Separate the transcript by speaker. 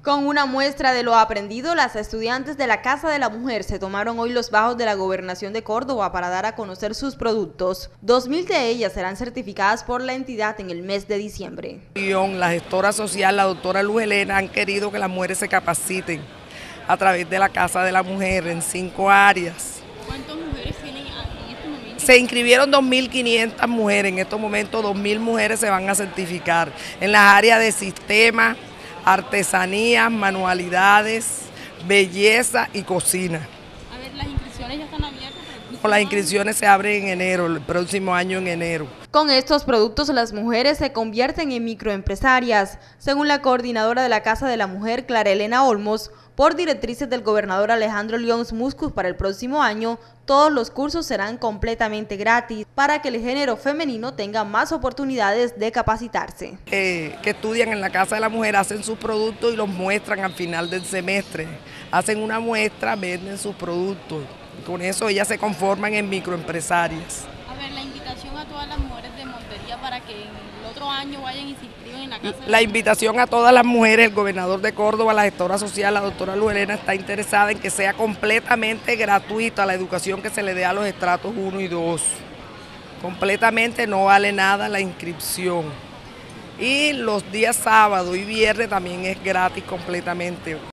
Speaker 1: Con una muestra de lo aprendido, las estudiantes de la Casa de la Mujer se tomaron hoy los bajos de la Gobernación de Córdoba para dar a conocer sus productos. 2.000 de ellas serán certificadas por la entidad en el mes de diciembre.
Speaker 2: La gestora social, la doctora Luz Helena, han querido que las mujeres se capaciten a través de la Casa de la Mujer en 5 áreas.
Speaker 3: ¿Cuántas mujeres tienen en este momento?
Speaker 2: Se inscribieron 2.500 mujeres, en estos momentos 2.000 mujeres se van a certificar en las áreas de sistema, artesanías, manualidades, belleza y cocina.
Speaker 3: A ver, las inscripciones ya están abiertas.
Speaker 2: Las inscripciones se abren en enero, el próximo año en enero.
Speaker 1: Con estos productos las mujeres se convierten en microempresarias, según la coordinadora de la Casa de la Mujer, Clara Elena Olmos. Por directrices del gobernador Alejandro Lyons Muscus, para el próximo año, todos los cursos serán completamente gratis para que el género femenino tenga más oportunidades de capacitarse.
Speaker 2: Que estudian en la Casa de la Mujer, hacen sus productos y los muestran al final del semestre. Hacen una muestra, venden sus productos. Con eso ellas se conforman en microempresarias.
Speaker 3: A ver, la invitación a todas las mujeres de Montería para que el otro año vayan y se inscriban en la Casa de
Speaker 2: La invitación a todas las mujeres, el gobernador de Córdoba, la gestora social, la doctora Luz Helena, está interesada en que sea completamente gratuita la educación que se le dé a los estratos 1 y 2. Completamente, no vale nada la inscripción. Y los días sábado y viernes también es gratis completamente.